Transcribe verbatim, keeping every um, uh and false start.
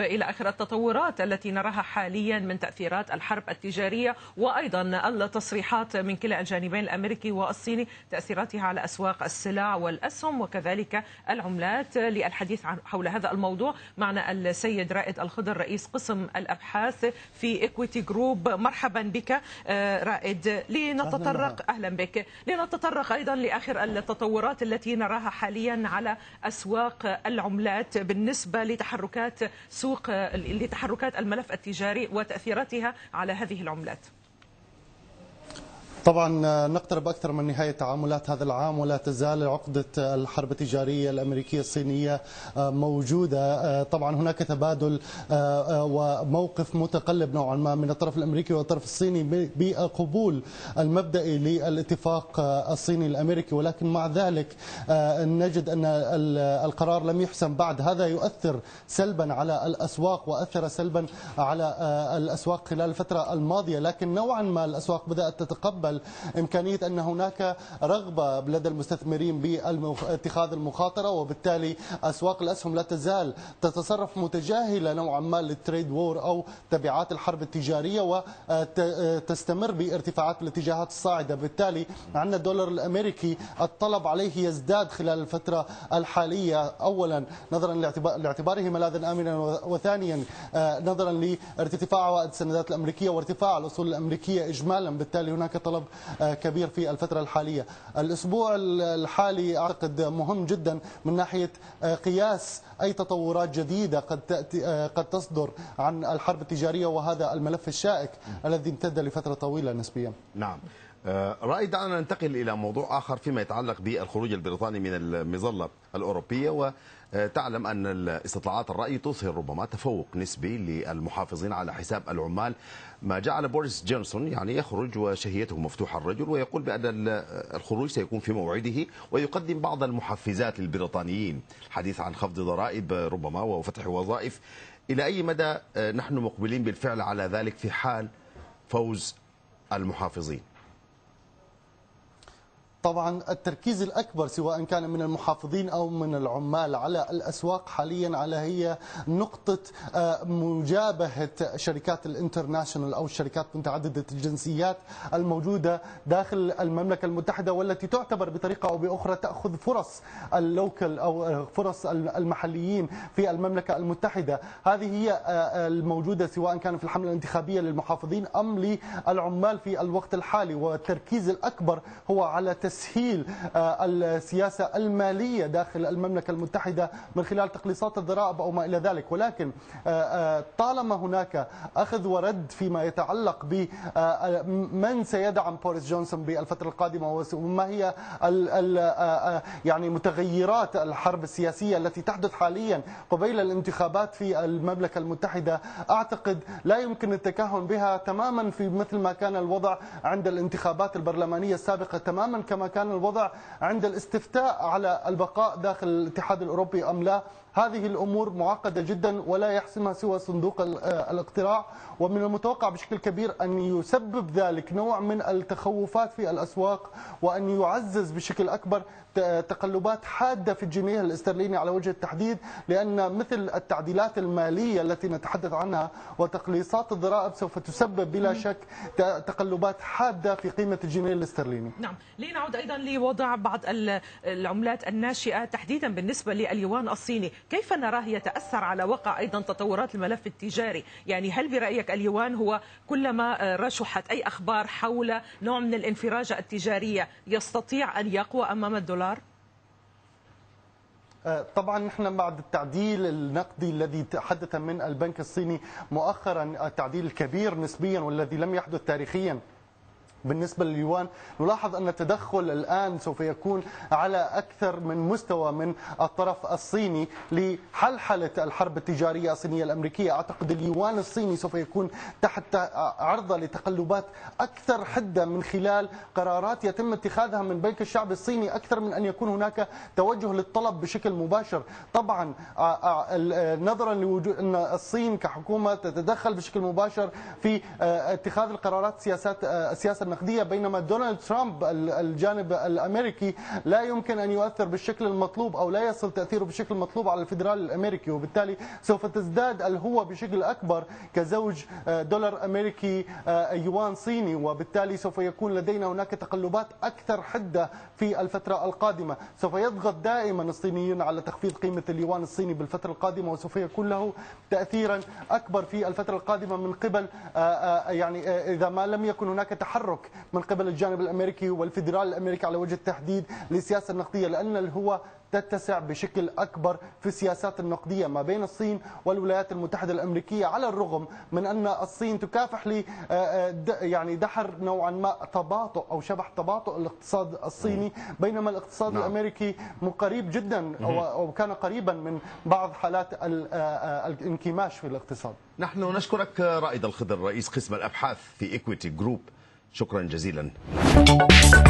إلى آخر التطورات التي نراها حاليا من تأثيرات الحرب التجارية وأيضا التصريحات من كلا الجانبين الأمريكي والصيني، تأثيراتها على أسواق السلع والأسهم وكذلك العملات. للحديث عن حول هذا الموضوع معنا السيد رائد الخضر رئيس قسم الأبحاث في إكويتي جروب. مرحبا بك رائد. لنتطرق أهلا بك لنتطرق أيضا لآخر التطورات التي نراها حاليا على أسواق العملات بالنسبة لتحركات سوق لتحركات الملف التجاري وتأثيراتها على هذه العملات. طبعا نقترب أكثر من نهاية تعاملات هذا العام، ولا تزال عقدة الحرب التجارية الأمريكية الصينية موجودة. طبعا هناك تبادل وموقف متقلب نوعا ما من الطرف الأمريكي والطرف الصيني بقبول المبدئي للاتفاق الصيني الأمريكي، ولكن مع ذلك نجد أن القرار لم يحسم بعد. هذا يؤثر سلبا على الأسواق وأثر سلبا على الأسواق خلال الفترة الماضية، لكن نوعا ما الأسواق بدأت تتقبل إمكانية أن هناك رغبة لدى المستثمرين باتخاذ المخاطرة، وبالتالي أسواق الأسهم لا تزال تتصرف متجاهلة نوعا ما للتريد وور أو تبعات الحرب التجارية وتستمر بارتفاعات الاتجاهات الصاعدة. بالتالي عندنا الدولار الأمريكي الطلب عليه يزداد خلال الفترة الحالية، أولا نظرا لاعتباره ملاذا آمنا، وثانيا نظرا لارتفاع عوائد السندات الأمريكية وارتفاع الأصول الأمريكية إجمالا. بالتالي هناك طلب كبير في الفترة الحالية. الأسبوع الحالي أعتقد مهم جدا من ناحية قياس أي تطورات جديدة قد تأتي قد تصدر عن الحرب التجارية وهذا الملف الشائك الذي امتد لفترة طويلة نسبيا. نعم. رائد، دعنا ننتقل إلى موضوع آخر فيما يتعلق بالخروج البريطاني من المظلة الأوروبية. وتعلم أن استطلاعات الرأي تظهر ربما تفوق نسبي للمحافظين على حساب العمال، ما جعل بوريس جونسون يعني يخرج وشهيته مفتوحة الرجل ويقول بأن الخروج سيكون في موعده، ويقدم بعض المحفزات للبريطانيين، الحديث عن خفض ضرائب ربما وفتح وظائف. إلى أي مدى نحن مقبلين بالفعل على ذلك في حال فوز المحافظين؟ طبعا التركيز الأكبر سواء كان من المحافظين أو من العمال على الأسواق حاليا على هي نقطة مجابهة شركات الانترناشنال أو الشركات متعددة الجنسيات الموجودة داخل المملكة المتحدة، والتي تعتبر بطريقة أو بأخرى تأخذ فرص اللوكل أو فرص المحليين في المملكة المتحدة. هذه هي الموجودة سواء كان في الحملة الانتخابية للمحافظين أم للعمال في الوقت الحالي، والتركيز الأكبر هو على تسهيل السياسة المالية داخل المملكة المتحدة من خلال تقليصات الضرائب أو ما إلى ذلك. ولكن طالما هناك أخذ ورد فيما يتعلق بمن سيدعم بوريس جونسون بالفترة القادمة وما هي يعني متغيرات الحرب السياسية التي تحدث حاليا قبيل الانتخابات في المملكة المتحدة، أعتقد لا يمكن التكهن بها تماما في مثل ما كان الوضع عند الانتخابات البرلمانية السابقة، تماما كما كان الوضع عند الاستفتاء على البقاء داخل الاتحاد الأوروبي أم لا. هذه الأمور معقدة جدا ولا يحسمها سوى صندوق الاقتراع، ومن المتوقع بشكل كبير أن يسبب ذلك نوع من التخوفات في الأسواق، وأن يعزز بشكل أكبر تقلبات حادة في الجنيه الاسترليني على وجه التحديد، لأن مثل التعديلات المالية التي نتحدث عنها وتقليصات الضرائب سوف تسبب بلا شك تقلبات حادة في قيمة الجنيه الاسترليني. نعم، لنعود أيضا لوضع بعض العملات الناشئة تحديدا بالنسبة لليوان الصيني، كيف نراه يتأثر على وقع أيضا تطورات الملف التجاري؟ يعني هل برأيك اليوان هو كلما رشحت أي أخبار حول نوع من الانفراجة التجارية يستطيع أن يقوى أمام الدولار؟ طبعا نحن بعد التعديل النقدي الذي حدث من البنك الصيني مؤخرا، التعديل الكبير نسبيا والذي لم يحدث تاريخيا بالنسبة لليوان، نلاحظ أن التدخل الآن سوف يكون على أكثر من مستوى من الطرف الصيني لحلحلة الحرب التجارية الصينية الأمريكية. أعتقد اليوان الصيني سوف يكون تحت عرضة لتقلبات أكثر حدة من خلال قرارات يتم اتخاذها من بنك الشعب الصيني، أكثر من أن يكون هناك توجه للطلب بشكل مباشر. طبعا نظرا لوجود أن الصين كحكومة تتدخل بشكل مباشر في اتخاذ القرارات سياسات السياسة النقدية، بينما دونالد ترامب الجانب الأمريكي لا يمكن أن يؤثر بالشكل المطلوب أو لا يصل تأثيره بالشكل المطلوب على الفيدرالي الأمريكي، وبالتالي سوف تزداد الهوة بشكل أكبر كزوج دولار أمريكي يوان صيني، وبالتالي سوف يكون لدينا هناك تقلبات أكثر حدة في الفترة القادمة. سوف يضغط دائما الصينيون على تخفيض قيمة اليوان الصيني بالفترة القادمة، وسوف يكون له تأثيرا أكبر في الفترة القادمة من قبل يعني إذا ما لم يكن هناك تحرك من قبل الجانب الأمريكي والفيدرال الأمريكي على وجه التحديد للسياسة النقدية، لأن الهوة تتسع بشكل أكبر في السياسات النقدية ما بين الصين والولايات المتحدة الأمريكية، على الرغم من أن الصين تكافح ل يعني دحر نوعا ما تباطؤ أو شبح تباطؤ الاقتصاد الصيني، بينما الاقتصاد نعم. الأمريكي قريب جدا أو كان قريبا من بعض حالات الانكماش في الاقتصاد. نحن نشكرك رائد الخضر رئيس قسم الأبحاث في إيكويتي جروب، شكرا جزيلا.